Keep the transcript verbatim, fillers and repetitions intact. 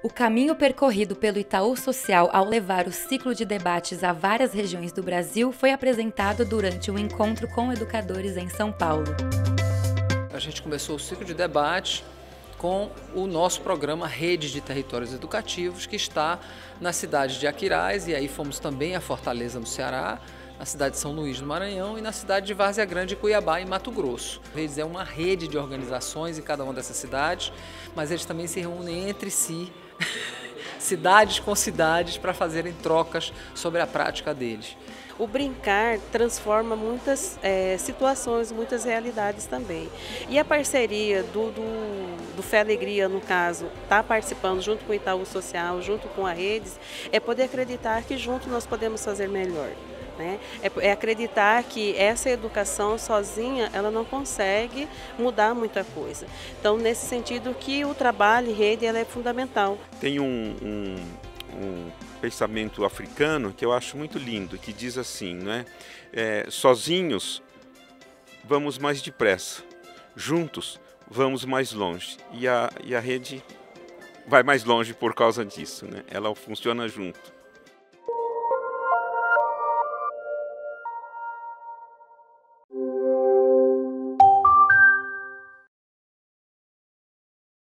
O caminho percorrido pelo Itaú Social ao levar o ciclo de debates a várias regiões do Brasil foi apresentado durante um encontro com educadores em São Paulo. A gente começou o ciclo de debate com o nosso programa Rede de Territórios Educativos, que está na cidade de Aquiraz, e aí fomos também a Fortaleza, no Ceará, na cidade de São Luís, no Maranhão, e na cidade de Várzea Grande e Cuiabá, em Mato Grosso. Eles é uma rede de organizações em cada uma dessas cidades, mas eles também se reúnem entre si, cidades com cidades, para fazerem trocas sobre a prática deles. O brincar transforma muitas é, situações, muitas realidades também. E a parceria do, do, do Fé e Alegria, no caso, está participando junto com o Itaú Social, junto com a Redes, é poder acreditar que juntos nós podemos fazer melhor. Né? É, é acreditar que essa educação sozinha ela não consegue mudar muita coisa. Então, nesse sentido que o trabalho em rede ela é fundamental. Tem um, um, um pensamento africano que eu acho muito lindo, que diz assim, né? É, sozinhos vamos mais depressa, juntos vamos mais longe. E a, e a rede vai mais longe por causa disso, né? Ela funciona junto.